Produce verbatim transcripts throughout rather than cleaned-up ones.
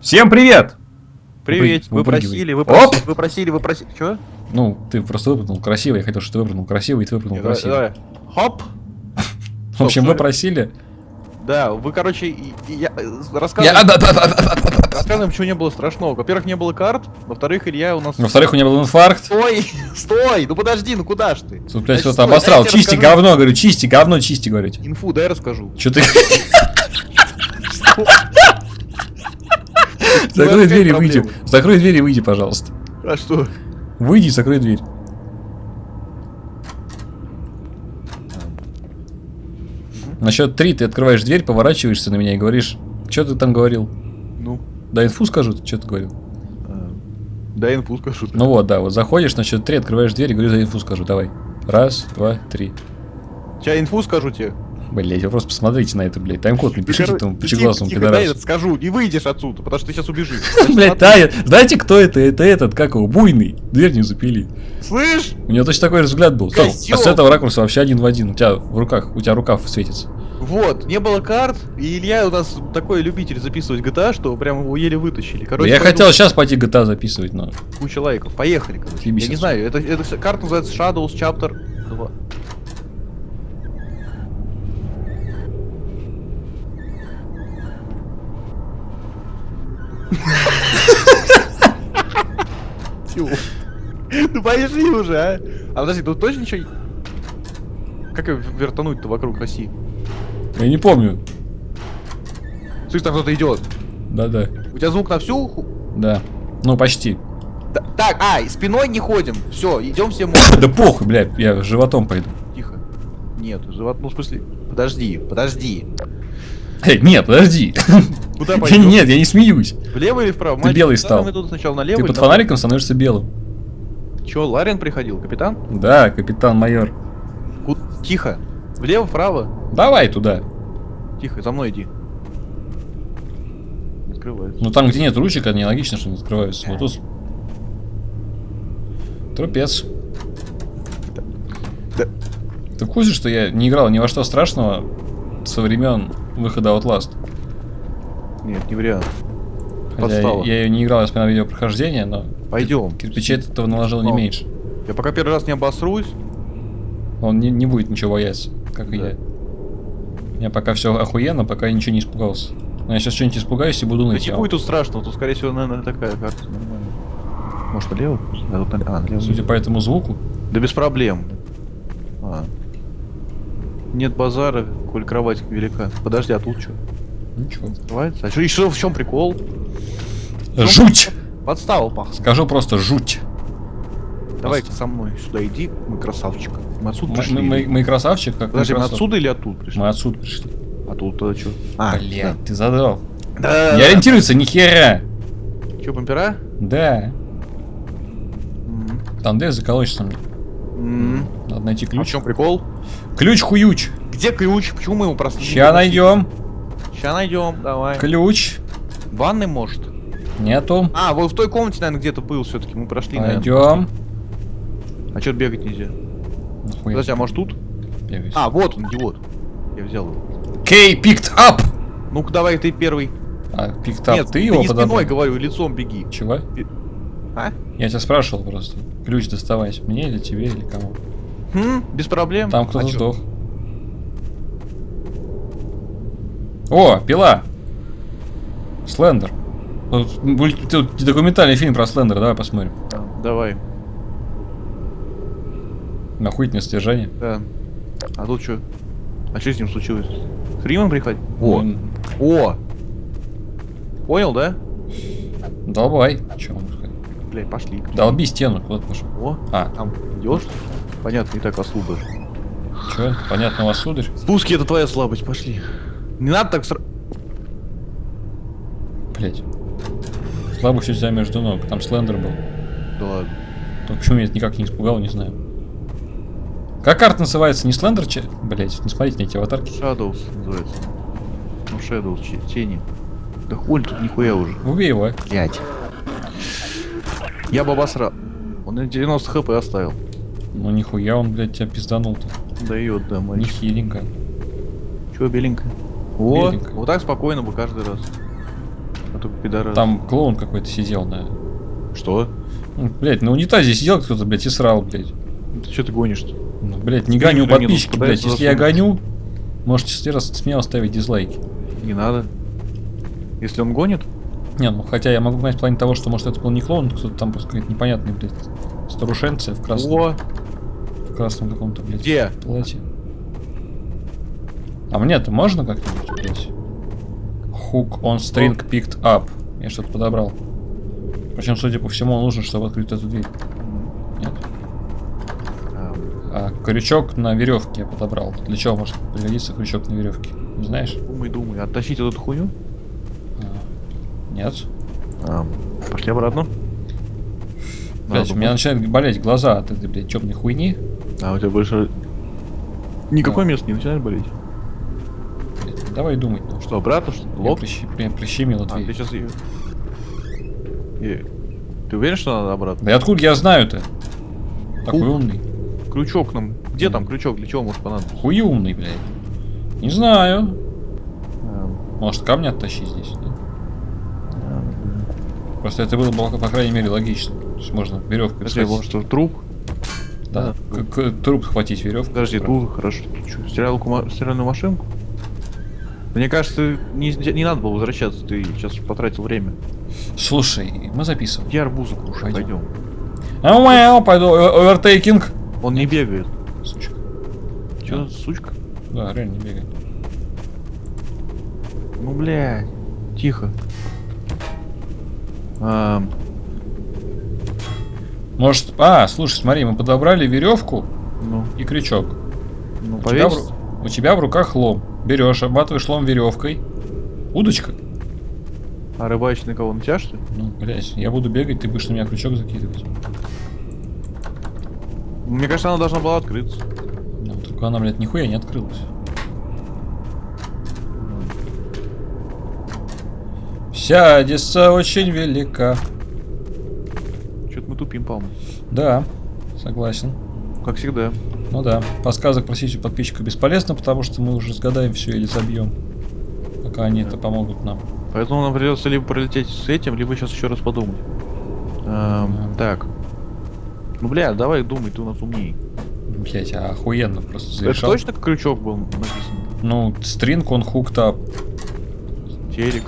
Всем привет! Привет, вы Выпрыгивай. просили, вы Оп! просили, вы просили, вы просили. Чё? Ну, ты просто выпрыгнул красиво, я хотел, чтобы ты выпрыгнул красиво, и ты выпрыгнул Давай, красиво. давай. Хоп! В общем, Стоп, вы что- просили... Да, вы, короче, и- и я, э, Я... рассказываем, рассказываем, почему не было страшного. Во-первых, не было карт, во-вторых, Илья у нас... Во-вторых, у меня был инфаркт. Стой! Стой! Ну подожди, ну куда ж ты? Тут, блядь, Значит, кто-то стой, обосрал. дай я тебе Чисти расскажу. говно, говорю, чисти говно, чисти, говорите. Инфу, дай расскажу. Чё ты... Ну, Закрой опять дверь и выйди. проблемы. Закрой дверь и выйди, пожалуйста. А что? Выйди и закрой дверь. На счет три ты открываешь дверь, поворачиваешься на меня и говоришь, что ты там говорил? Ну, Да инфу скажу, что ты говорил? а, дай инфу скажу. Ну вот, да, вот заходишь, на счет три, открываешь дверь и говоришь, за инфу скажу, давай. Раз, два, три. Сейчас инфу скажу тебе. Блять, вы просто посмотрите на это, блядь. Тайм-код напишите Ты, этому ты пучеглазому тихо, тихо, дай пидорасу. это скажу, и выйдешь отсюда, потому что ты сейчас убежишь. Блять, Тая, знаете, кто это? Это этот, как его, буйный. Дверь не запили. Слышь? У него точно такой же взгляд был. Стоп, Козёл. а с этого ракурса вообще один в один. У тебя в руках, у тебя рукав светится. Вот, не было карт, и Илья у нас такой любитель записывать джи ти эй, что прям его еле вытащили. Да Короче, я пойду- хотел сейчас пойти джи ти эй записывать, но... Куча лайков. Поехали, короче. Съебись Я не отсюда. знаю, это, это вся- карта называется Shadows Chapter два. Чего? Ну пошли уже, а! А подожди, тут точно ничего... Как её вертануть-то вокруг оси? Я не помню. Слышь, там кто-то идет. Да-да. У тебя звук на всю... ху- Да. Ну, почти. Та- Так, а, и спиной не ходим. Все, идем все мы. Да похуй, блядь, я животом пойду. Тихо. Нет, живот, ну в смысле... Подожди, подожди. Эй, нет, подожди. Куда Я- пойдем? Нет, я не смеюсь. Влево или вправо? Ты белый куда стал. Мы тут сначала налево Ты или под направо? фонариком становишься белым. Чё, Ларин приходил, капитан? Да, капитан-майор. Ку- Тихо. Влево, вправо. Давай туда. Тихо, за мной иди. Не открывается. Ну там, где нет ручек, они логично, что не открываются. Вот тут... Трупец. Да. Ты в курсе, что я не играл ни во что страшного со времен выхода Outlast? Нет, не вариант. Хотя Подстава. я ее не играл, я смотрел видео прохождения, но Пойдем. кирпичей от этого наложил не Ну. меньше. Я пока первый раз не обосрусь. Он не, не будет ничего бояться, как и Да. я. У меня пока все охуенно, пока я ничего не испугался. Но я сейчас что-нибудь испугаюсь и буду Да ныть. не будет тут страшного, тут скорее всего, наверное, такая карта. Нормально. Может, налево? А, тут налево. А, налево. Судя по этому звуку. Да без проблем. А. Нет базара, коль кровать велика. Подожди, а тут что? Ничего. Открывается? А что, и что, в чем прикол? Жуть! Подстава, пах. Скажу просто жуть. Давай-ка со мной сюда иди, мы красавчик. Мы отсюда Мы, пришли. мы- мы красавчик, как Подожди, мы красав- отсюда или оттуда пришли? Мы отсюда пришли. А тут тогда что? А, Блять, ты задрал. да. Не ориентируется ни хера. Че, бампера? Да. М. Там где заколочься мне? М. Надо найти А в ключ. чем прикол? Ключ-хуюч. Где ключ? Почему мы его просто... Ща найдем. Сейчас найдем, давай. Ключ. В ванной, может? Нету. А, вот в той комнате, наверное, где-то был все-таки. Мы прошли, наверное. Найдем. А что бегать нельзя? Нахуя Подожди, а может тут? бегаешь? А, вот он, идиот. Я взял его. Кей picked up. Ну-ка, давай ты первый. А, picked up, Нет, ты его не спиной, подобрал? говорю, лицом беги. Чего? А? Я тебя спрашивал просто. Ключ доставать. Мне или тебе, или кому? Хм, без проблем. Там кто-то А чё? сдох. О, пила. Слендер. Тут, мульти- тут документальный фильм про Слендера, давай посмотрим. Да, давай. Охуительное содержание. Да. А тут что? А что с ним случилось? С Римом приходи? О! М, О! Понял, да? Долбай. Че он сказать? Бля, пошли. Долби стену, куда ты пошел? О, А, там идешь? Понятно, и так ослу даже. че? Понятно, у вас сударь? Спуски это твоя слабость, пошли. Не надо так сра... Блять. Слабость у тебя между ног. Там Слендер был. Да ладно. То почему меня это никак не испугало, не знаю. Как карта называется? Не Слендер, че? Блять, не смотрите на эти аватарки. Shadows называется. Ну, Shadows, че- тени. Да хуй тут нихуя уже. Убей его. Блять. Я бы обосрал. Он на девяносто хп оставил. Ну нихуя он, блядь, тебя пизданул-то. Дает, да, мальчик. Нехиленько. Чего беленькая? О, Беленькая. вот так спокойно бы каждый раз. А какой-то пидорас. Там клоун какой-то сидел, на. Что? Ну, блядь, на унитазе сидел кто-то, блядь, и срал, блядь. Ты что ты гонишь-то? Ну, блядь, не гоню Стримеры подписчики, не блядь. пытаются Если я засунуть. гоню, можете раз смело ставить дизлайки. Не надо. Если он гонит, Не, ну хотя я могу понять в плане того, что может это был не клоун, кто-то там просто какой-то непонятный, блядь, старушенцы в красном. о, В красном каком-то, блядь, где? платье. А мне-то можно как-нибудь, блядь? Hook on string picked up. Я что-то подобрал. Причем, судя по всему, нужно, чтобы открыть эту дверь. Нет. А, А крючок на веревке я подобрал. Для чего может пригодиться крючок на веревке? Не знаешь? думай, думай. Оттащить эту хуйню? А, нет. А, пошли обратно. Блять, у меня начинают болеть глаза от этой, блядь, темной хуйни. А у тебя больше никакое Да. место не начинает болеть? Блядь, давай думать. Ну, Что, обратно, что ли? я Лоб? прищи- прям прищемила А, ты дверь. сейчас ее... Ты уверен, что надо обратно? Да и откуда я знаю-то? Такой Хук. умный. Крючок нам. Где там крючок? Для чего может понадобиться? Хуй умный, блядь. Не знаю. А, Может, камни оттащить здесь? Нет? а, Просто это было бы, по крайней мере, логично. То есть можно веревкой Подожди, может, что, труп? Да. да. К- к- труп схватить веревку. Подожди, тут хорошо. Ты что, стиралку, ма- стиральную машинку? Мне кажется, не, не надо было возвращаться, ты сейчас потратил время. Слушай, мы записываем. Где арбузы кушай, Пойдем. пойдем. А, мяу, пойду. о- Овертейкинг. Он не бегает. Сучка. Че, Да. сучка? Да, реально не бегает. Ну, блядь. Тихо. А, Может. А, слушай, смотри, мы подобрали веревку ну, и крючок. ну, У тебя, повесь. в, у тебя в руках лом. Берешь, обматываешь лом веревкой. Удочка. А рыбачить на кого? На тебя, что ли? Ну, блядь, я буду бегать, ты будешь на меня крючок закидывать. Мне кажется, она должна была открыться. Ну, только она, блядь, нихуя не открылась. Вся Одесса очень велика. Что-то мы тупим, по-моему. Да, согласен. Как всегда. Ну да, подсказок просить у подписчика бесполезно, потому что мы уже сгадаем все или забьем. Пока они это помогут нам. Поэтому нам придется либо пролететь с этим, либо сейчас еще раз подумать. Эм, Да. Так. Ну, бля, давай думай, ты у нас умней. Блять, а охуенно просто Это зарешал. точно крючок был написан? Ну, стринг он hooked up. Терек.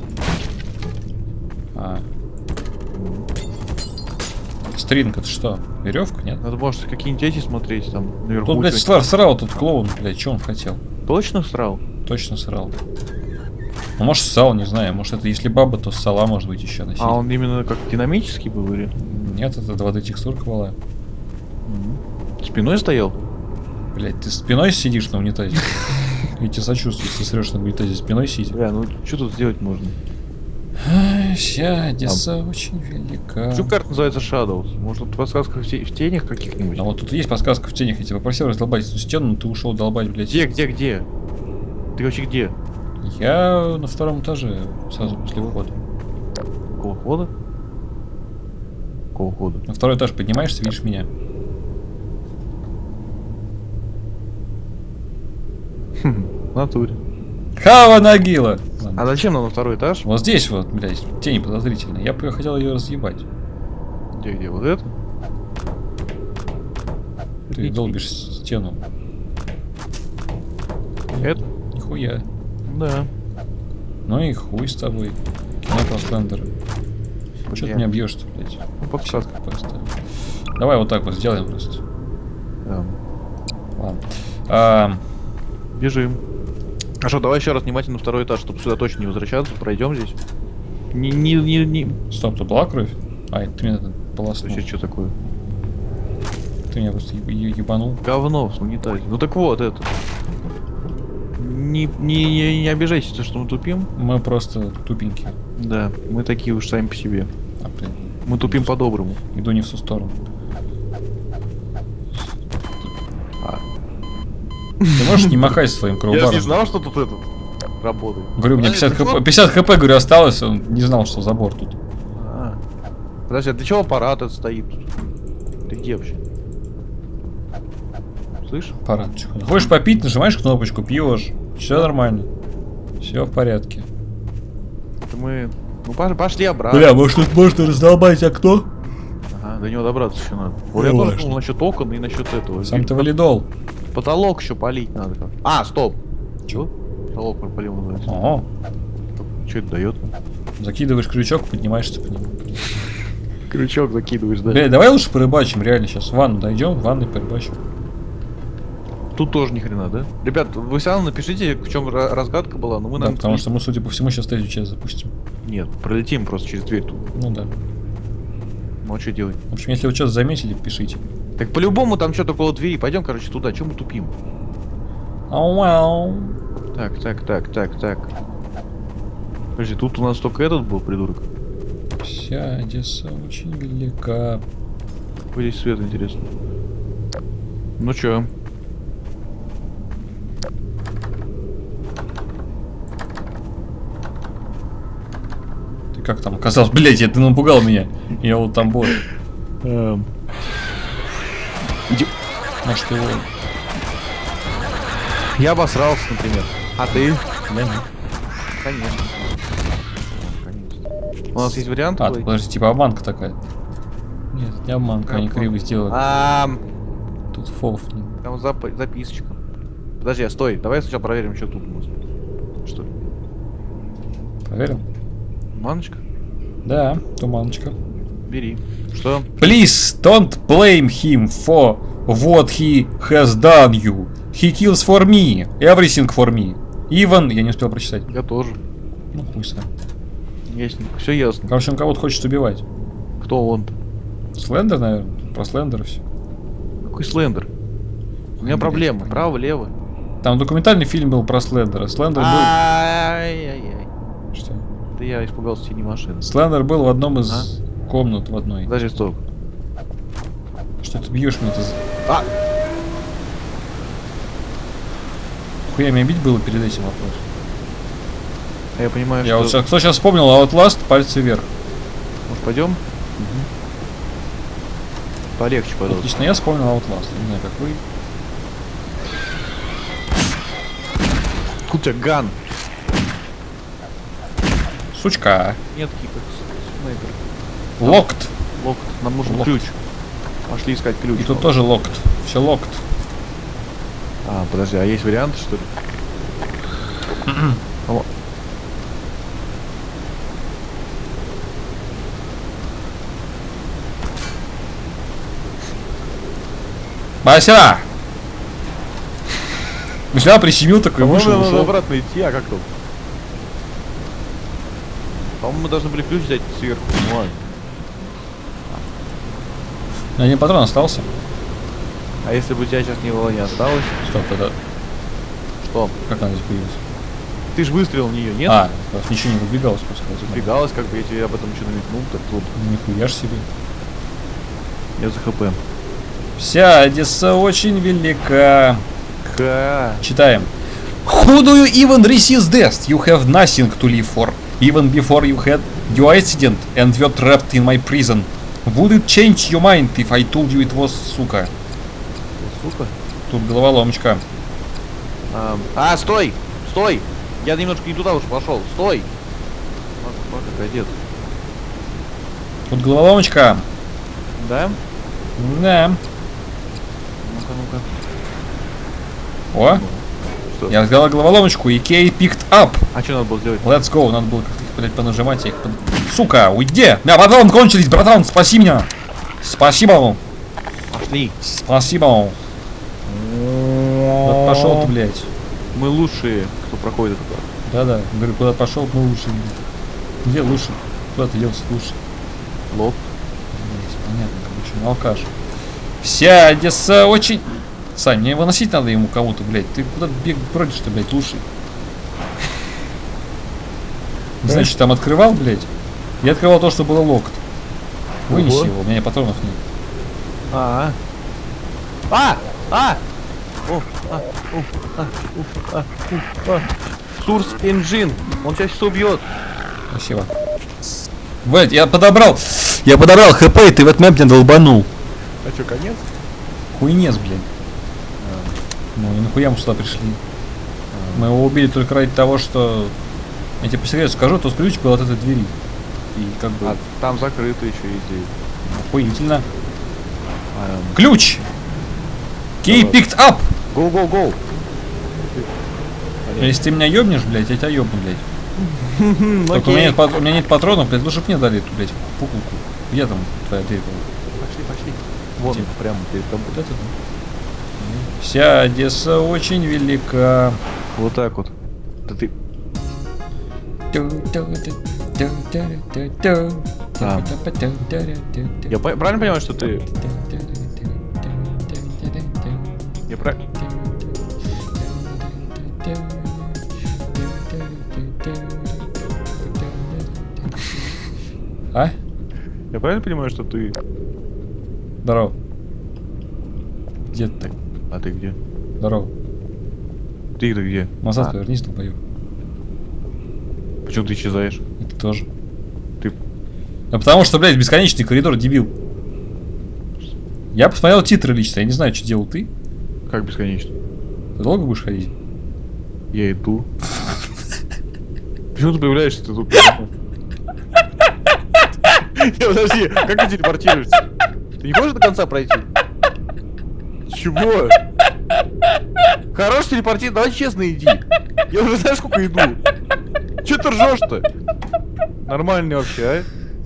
А. Стринг это что? Веревка, нет? Надо, может, какие-нибудь эти смотреть там наверху. Тут, блядь, что-нибудь. срал, срал тут клоун, блядь, что он хотел? Точно срал? Точно срал. Ну, может, ссал, не знаю. Может, это если баба, то ссала, может быть, еще носить. А он именно как динамический был или? Нет, это два дэ текстурка была. Спиной стоял? Блять, ты спиной сидишь на унитазе? Я тебе сочувствую, если ты срешь на унитазе спиной сидя. Бля, ну что тут сделать можно? Ай, вся Одесса очень велика. Почему карта называется Shadows? Может, тут подсказка в, те- в тенях каких-нибудь? А вот тут есть подсказка в тенях. Я тебя попросил раздолбать эту стену, но ты ушел долбать, блядь. Где, где, где? Ты вообще где? Я на втором этаже, сразу после входа. Какого хода? Какого хода? На второй этаж поднимаешься, видишь меня. В натуре. Хава Нагила! Ладно. А зачем нам на второй этаж? Вот здесь вот, блядь, тень подозрительная. Я бы хотел ее разъебать. Где, где? Вот это? Ты долбишь стену. Это? Нихуя. Да. Ну и хуй с тобой. Кино про Слендера. Че ты Бля. меня бьешь-то, блядь? Ну, подсказка. Просто. Давай вот так вот сделаем просто. Да. Ладно. А, Бежим. А что, давай еще раз внимательно второй этаж, чтобы сюда точно не возвращаться. Пройдем здесь. Не, не, не, не. стоп, тут была кровь? А, это ты меня полоснул. Вообще, что такое? Ты меня просто еб- е- ебанул. Говно в унитазе. Ну так вот, это. Не, не, не, не обижайся, что мы тупим. Мы просто тупенькие. Да, мы такие уж сами по себе. А, блин, Мы тупим по-доброму. иду не в ту сторону. А. Ты можешь не махать своим кроубаром? что тут этот работает. Говорю, мне А, пятьдесят это хп, что? пятьдесят хп, говорю, осталось, он не знал, что забор тут. А. Подожди, а для чего аппарат этот стоит тут? Ты где вообще? Слышь? Пора. Хочешь попить, нажимаешь кнопочку, пьешь. Все нормально. Все в порядке. Это мы Ну пош- пошли обратно. Бля, может тут можно раздолбать окно? Ага, до него добраться еще надо. Вот я тоже думал насчет окон и насчет этого. Сам ты валидол. Потолок еще полить надо как. А, стоп. Чего? Потолок пропалил называется. О, Что это дает? закидываешь крючок, поднимаешься по нему. Крючок закидываешь, да? Бля, давай лучше порыбачим, реально сейчас. В ванну дойдем, в ванной порыбачим. Тут тоже ни хрена, да? Ребят, вы все равно напишите, в чем разгадка была, но мы Да, нам... потому что мы, судя по всему, сейчас третью часть запустим. Нет, пролетим просто через дверь тут. Ну да. Ну а что делать? В общем, если вы что-то заметили, пишите. Так по-любому там что-то около двери. Пойдем, короче, туда. Чем мы тупим? Ау, ау. Так, так, так, так, так. Подожди, тут у нас только этот был придурок. Вся Одесса очень велика. Какой здесь свет, интересно. Ну чё? Ты как там оказался? Блять, ты напугал меня. Я вот там был. Иди. Может его... Я обосрался, например. А ты? Да, нет. Конечно. Конечно. У нас есть вариант? А, подожди, типа обманка такая. Нет, не обманка, они Обманка. криво сделали. А, Тут фов. там зап- записочка. Подожди, а стой. Давай сначала проверим, что тут у нас. Что? Проверим? Маночка? Да, туманочка. Бери. Что? Please don't blame him for what he has done you. He kills for me. Everything for me. Even... Я не успел прочитать. Я тоже. Ну, хуй с ним. Ясненько. Все ясно. Короче, он кого-то хочет убивать. Кто он? Слендер, наверное. Про Слендера все. Какой Слендер? У меня проблема. Блин. Право, лево. Там документальный фильм был про Слендера. Слендер был... Ай-яй-яй. Что? Да я испугался тени машины. Слендер был в одном из комнат в одной. Подожди, стоп. Что ты бьешь меня? Ты... А! Хуя меня бить было перед этим вопрос. А я понимаю, Я что... вот сейчас, кто сейчас вспомнил Outlast, пальцы вверх. Может, пойдем? Полегче, пожалуйста. Отлично, я вспомнил Outlast. Не знаю, как вы. Тут у тебя ган. Сучка. Нет, как снайпер. Локт. Локт. Нам нужен Локт. ключ. Пошли искать ключ. И тут тоже локт. Все локт. А, подожди, а есть варианты, что ли? Алло. Бася! Мишля прищемил такой, вышел, По-моему, надо ушел. обратно идти, а как тут? По-моему, мы должны были ключ взять сверху. Ну ладно. Один патрон остался. А если бы у тебя сейчас него не осталось? Стоп, это... Что? Как она здесь появилась? Ты же выстрелил в нее, нет? А, просто ничего не выдвигалось просто. Убегалась, как бы я тебе об этом что намекнул, так тут. Нихуя ж себе. Я за хп. Вся Одесса очень велика. Ха. Читаем. Who do you even resist death? You have nothing to live for. Even before you had your accident and were trapped in my prison. Would it change your mind if I told you it was, сука? Сука. Тут головоломочка. А, а, стой! Стой! Я немножко не туда уж пошел. Стой! Как одет. Тут головоломочка. Да? Да. Ну-ка, ну-ка. О, Что? я сделал головоломочку, и Кей picked up. А что надо было сделать? Let's go. Надо было как-то их, блядь, понажимать. Я их под... Сука, уйди! Да, патроны кончились, братан, спаси меня. Спасибо. Пошли. Спасибо. Вот пошел ты, блядь. Мы лучшие, кто проходит это. Да-да. Говорю, куда пошел, мы лучше. Где лучше? Куда ты делся лучше? Лоб. Блядь, понятно, короче, алкаш. Вся Одесса очень... Сань, мне выносить надо ему кому-то, блядь. Ты куда бег бродишь, ты, блядь, лучше. Не знаю, что там открывал, блядь. Я открывал то, что было локт. Вынеси Ого. его, у меня патронов нет. А, а, а, о, а, у, а, у, а, у, а. Сурс Engine, он тебя сейчас убьет. Спасибо. Блядь, я подобрал. Я подобрал хп, и ты в этот момент меня долбанул. А что, конец? Хуйнец, блядь. Ну и нахуя мы сюда пришли? Мы его убили только ради того, что... Я тебе по секрету скажу, тот ключ был от этой двери. И как бы... А там закрыто еще есть. Охуительно. А, Ключ! Key Давай. picked up! Go, go, go! Если ты меня ёбнешь, блядь, я тебя ёбну, блядь. Только у меня, нет, пат- у меня нет патронов, блядь, лучше бы мне дали эту, блядь, пукулку. Где там твоя дверь была? Пошли, пошли. Вон, Где? прямо перед тобой. Вот это? Вся Одесса очень велика. Вот так вот. Да ты... А. Я по- правильно понимаю, что ты... Я правильно... А? Я правильно понимаю, что ты... Здорово. Где ты? А ты где? Здорово. Ты-то где? Назад А, повернись, долбоёб. почему ты исчезаешь? Это тоже. Ты... А потому что, блядь, бесконечный коридор, дебил. Я посмотрел титры лично, я не знаю, что делал ты. Как бесконечно? Ты долго будешь ходить? Я иду. Почему ты появляешься ты тут? Подожди, как ты телепортируешься? Ты не можешь до конца пройти? Чего? Хорош телепортировать, давай честно иди. Я уже знаешь, сколько иду. Че ты ржешь-то? Нормально вообще,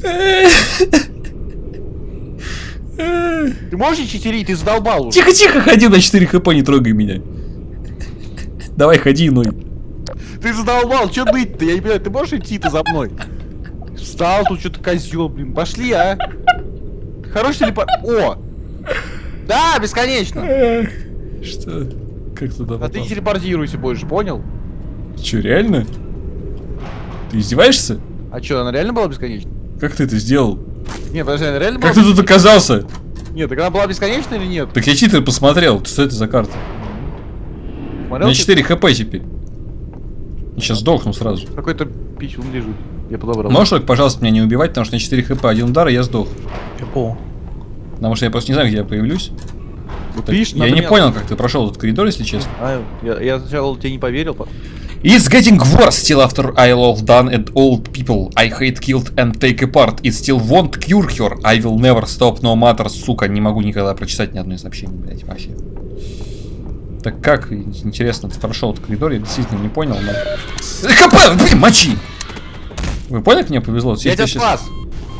а? Ты можешь не читерить, ты задолбал уже. Тихо-тихо, ходи на четыре хп, не трогай меня. Давай, ходи, ну. Ты задолбал, че ныть-то? Я не понимаю, ты можешь идти ты за мной? Встал, тут что-то козел, блин. Пошли, а? Хороший телепорт. О! Да, бесконечно. Что? Как туда попал? А ты не телепортируйся больше, понял? Че, реально? Ты издеваешься? А что, она реально была бесконечна? Как ты это сделал? Нет, подожди, она реально Как была... ты тут оказался? Нет, так она была бесконечна или нет? Так я читер посмотрел, что это за карта? У Смотрел, меня ты- четыре хп теперь. Я сейчас сдохну сразу. Какой-то писюн лежит. Я подобрал. Можешь только, пожалуйста, меня не убивать, потому что у меня четыре хп, один удар, и я сдох. Я понял. Потому что я просто не знаю, где я появлюсь. Вот Так, видишь, я надо не меня- понял, как ты прошел этот коридор, если честно. А, я, я сначала тебе не поверил. по- It's getting worse still after I all done and old people I hate killed and take apart. It still won't cure her. I will never stop no matter, сука. Не могу никогда прочитать ни одной сообщения, блять, вообще. Так как, интересно, ты прошел этот коридор, я действительно не понял, но... ХП, блин, мочи! Вы поняли, как мне повезло? Я Если тебя щас- спас!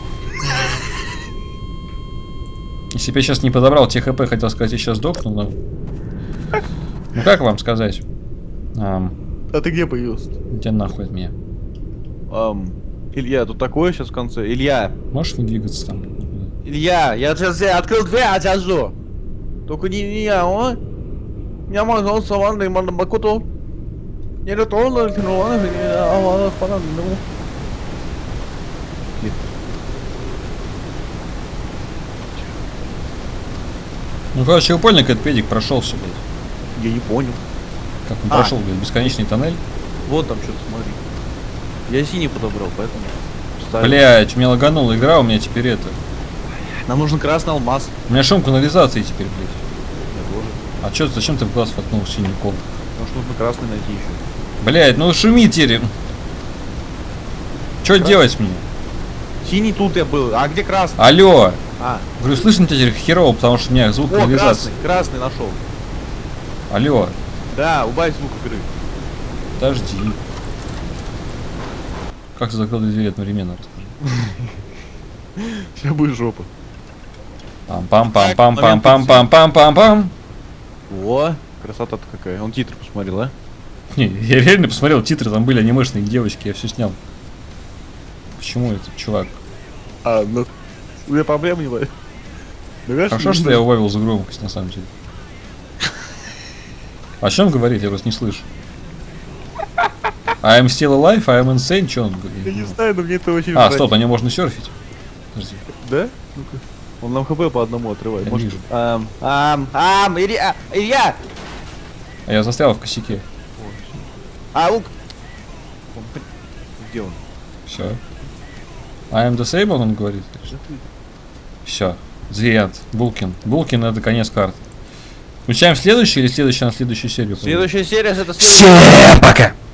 Если бы я сейчас не подобрал те хп, хотел сказать, я сейчас сдохну, но... Ну как вам сказать? Ам, А ты где появился? иди нахуй от меня. Ам, Илья, тут такое сейчас в конце. Илья, Можешь не двигаться там? Илья, я сейчас я открыл дверь, а тебя жду. Только не не я, о? Я могу с вами на макуту. Не это он, но он, а он пора, ну. Ну, короче, вы поняли, как этот педик прошелся, блядь. Я не понял. Как он А. прошел, блядь, бесконечный тоннель. Вот там что-то, смотри. Я синий подобрал, поэтому. ставлю. Блядь, у меня лаганула игра, у меня теперь это. Нам нужен красный алмаз. У меня шум канализации теперь, блядь. Я тоже. А чё, зачем ты в глаз воткнул синий кол? Потому что нужно красный найти еще. Блядь, ну шуми теперь. Чё делать мне? Синий тут я был. А где красный? Алло. А, Говорю, слышно тебя теперь херово, потому что у меня звук о, канализации. красный, красный нашел. Алло. Да, убавь звук игры. Подожди. Как ты закрыл две двери одновременно? Сейчас будет жопа. Пам-пам-пам-пам-пам-пам-пам-пам-пам. О, красота-то какая. Он титр посмотрел, а? Не, я реально посмотрел титры, там были анимешные девочки, я все снял. Почему этот чувак? А, ну, у меня проблем не будет. Хорошо, что я убавил за громкость, на самом деле. О чем говорит, я просто не слышу. I am still alive, I am insane, что он Я говорит? не знаю, но мне это очень А, нравится. стоп, на нем можно серфить. Подожди. Да? Ну-ка. Он нам хп по одному отрывает. Я Может... вижу. Ам, ам, ам, Илья, Илья! А я застрял в косяке. А, лук! Он, где он? Все. I am disabled, он говорит. Все. The end. Булкин. Булкин это конец карты. Включаем следующий или следующий на следующую серию? Следующая серия, это следующая. Всем пока!